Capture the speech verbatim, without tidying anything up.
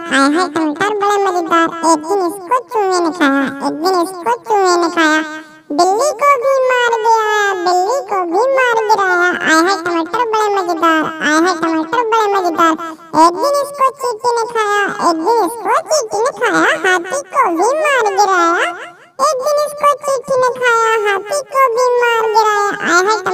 आय हाय टमाटर बड़े मजेदार। एक दिन इसको चूहे ने खाया, एक दिन इसको चूहे ने खाया, बिल्ली को भी मार गिराया, बिल्ली को भी मार गिराया। आय हाय टमाटर बड़े मजेदार, आय हाय टमाटर बड़े मजेदार। एक दिन इसको चींटी ने खाया, एक दिन इसको चींटी ने खाया, हाथी को भी मार गिराया, एक दिन इसको चींटी ने खाया, हाथी को भी मार गिराया। आय हाय